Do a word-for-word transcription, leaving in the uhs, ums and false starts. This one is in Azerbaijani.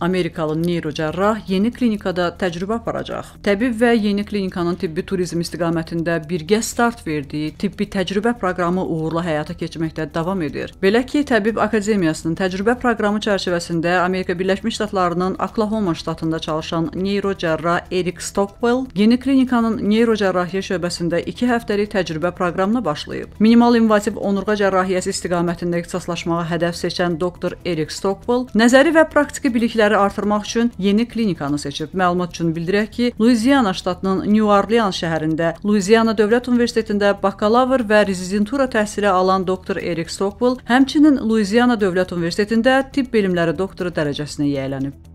Amerikalı neyrocərrah yeni klinikada təcrübə aparacaq. Təbib və yeni klinikanın tibbi turizm istiqamətində birgə start verdiyi tibbi təcrübə proqramı uğurla həyata keçirməkdə davam edir. Belə ki, Təbib Akademiyasının təcrübə proqramı çərçivəsində Amerika Birləşmiş Ştatlarının Oklahoma ştatında çalışan neyrocərrah Eric Stockwell yeni klinikanın neyrocərrahiyyə şöbəsində iki həftəlik təcrübə proqramına başlayıb. Minimal invaziv onurğa cərrahiyyəsi istiqamətində ixtisaslaşmağa hədəf seçən doktor Eric Stockwell nəzəri və praktiki bilikləri artırmaq üçün yeni klinikanı seçib. Məlumat üçün bildirək ki, Luiziana ştatının New Orleans şəhərində Luiziana Dövlət Universitetində bakalavr və rezidentura təhsili alan doktor Eric Stockwell həmçinin Luiziana Dövlət Universitetində tibb elmləri doktoru dərəcəsinə yiyələnib.